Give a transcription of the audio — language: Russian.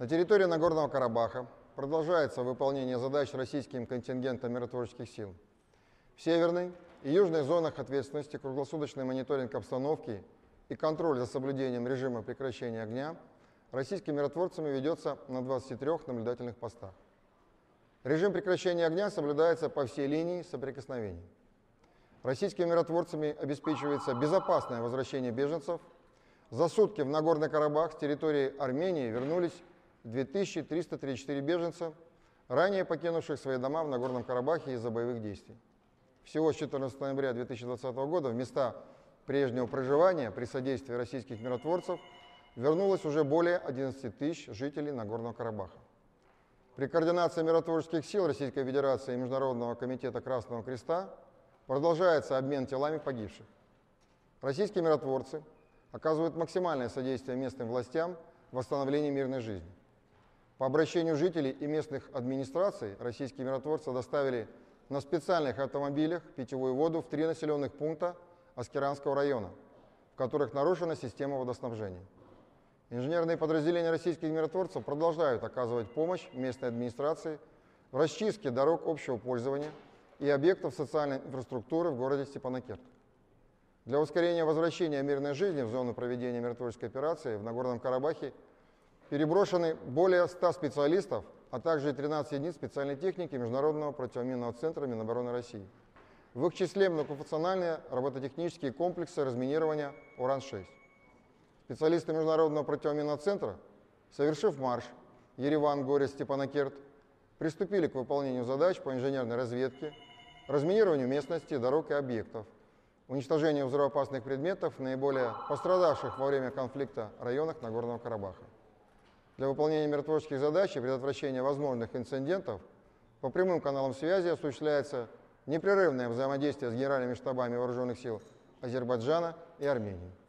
На территории Нагорного Карабаха продолжается выполнение задач российским контингентом миротворческих сил. В северной и южной зонах ответственности круглосуточный мониторинг обстановки и контроль за соблюдением режима прекращения огня российскими миротворцами ведется на 23 наблюдательных постах. Режим прекращения огня соблюдается по всей линии соприкосновений. Российскими миротворцами обеспечивается безопасное возвращение беженцев. За сутки в Нагорный Карабах с территории Армении вернулись 2334 беженца, ранее покинувших свои дома в Нагорном Карабахе из-за боевых действий. Всего с 14 ноября 2020 года в места прежнего проживания при содействии российских миротворцев вернулось уже более 11 тысяч жителей Нагорного Карабаха. При координации миротворческих сил Российской Федерации и Международного комитета Красного Креста продолжается обмен телами погибших. Российские миротворцы оказывают максимальное содействие местным властям в восстановлении мирной жизни. По обращению жителей и местных администраций российские миротворцы доставили на специальных автомобилях питьевую воду в 3 населенных пункта Аскеранского района, в которых нарушена система водоснабжения. Инженерные подразделения российских миротворцев продолжают оказывать помощь местной администрации в расчистке дорог общего пользования и объектов социальной инфраструктуры в городе Степанакерт. Для ускорения возвращения мирной жизни в зону проведения миротворческой операции в Нагорном Карабахе переброшены более 100 специалистов, а также 13 единиц специальной техники Международного противоминного центра Минобороны России. В их числе многофункциональные робототехнические комплексы разминирования «Уран-6». Специалисты Международного противоминного центра, совершив марш Ереван-Горе-Степанакерт, приступили к выполнению задач по инженерной разведке, разминированию местности, дорог и объектов, уничтожению взрывоопасных предметов в наиболее пострадавших во время конфликта районах Нагорного Карабаха. Для выполнения миротворческих задач и предотвращения возможных инцидентов по прямым каналам связи осуществляется непрерывное взаимодействие с генеральными штабами вооруженных сил Азербайджана и Армении.